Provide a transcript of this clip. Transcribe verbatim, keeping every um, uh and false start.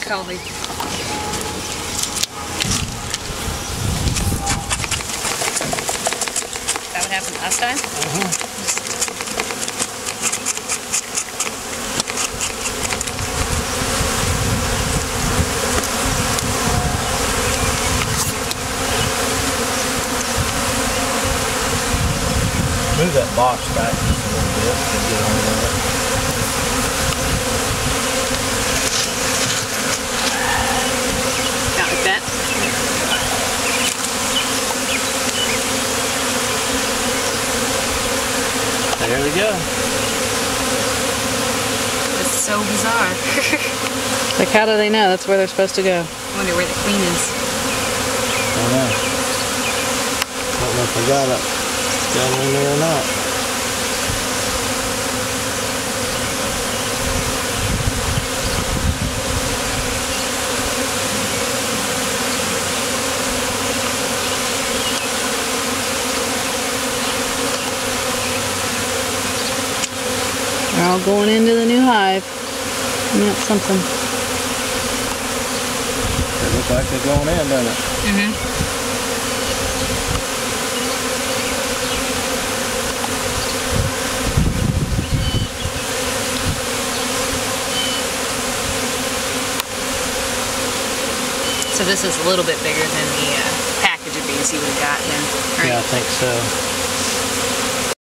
collie. That what happened last time? Uh-huh. Move that box back just a little bit to get on there. Not like that. There we go. It's so bizarre. Like, how do they know that's where they're supposed to go? I wonder where the queen is. I don't know. I don't know if I got it down in there or not. They're all going into the new hive. And that's something. It looks like they're going in, doesn't it? Mm-hmm. So this is a little bit bigger than the uh, package of bees you would have gotten. Right? Yeah, I think so.